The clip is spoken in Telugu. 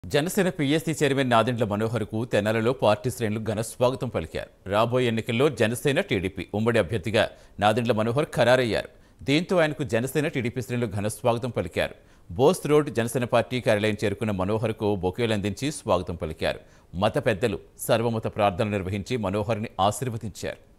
జనసేన పీఎస్సీ చైర్మన్ నాదెండ్ల మనోహర్కు తెనాలిలో పార్టీ శ్రేణులు ఘన స్వాగతం పలికారు. రాబోయే ఎన్నికల్లో జనసేన టీడీపీ ఉమ్మడి అభ్యర్థిగా నాదెండ్ల మనోహర్ ఖరారయ్యారు. దీంతో ఆయనకు జనసేన టీడీపీ శ్రేణులు ఘన స్వాగతం పలికారు. బోస్ రోడ్ జనసేన పార్టీ కార్యాలయం చేరుకున్న మనోహర్కు బొకేలు అందించి స్వాగతం పలికారు. మత పెద్దలు సర్వమత ప్రార్థనలు నిర్వహించి మనోహర్ని ఆశీర్వదించారు.